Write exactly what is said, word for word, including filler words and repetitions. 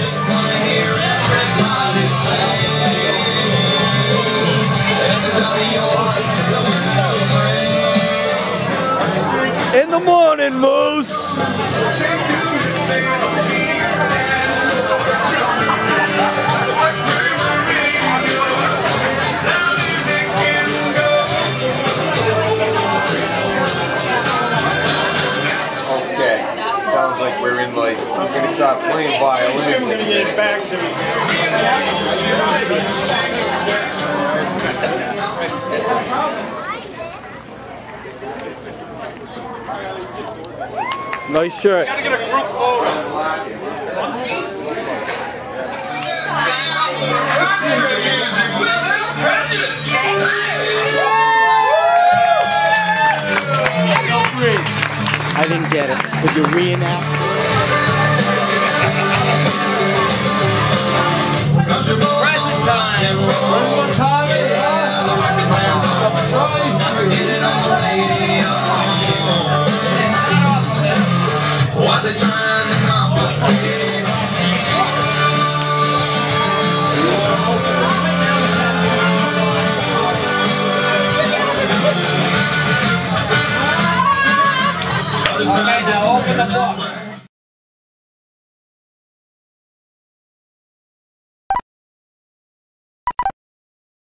In the morning, Moose. Okay, sounds like we're in like we're gonna start playing violin. We're gonna get it back to Nice shirt. gotta get a group photo. I didn't get it. Could you reenact? Present time. One time. What they trying to complicate? Okay, now open the book.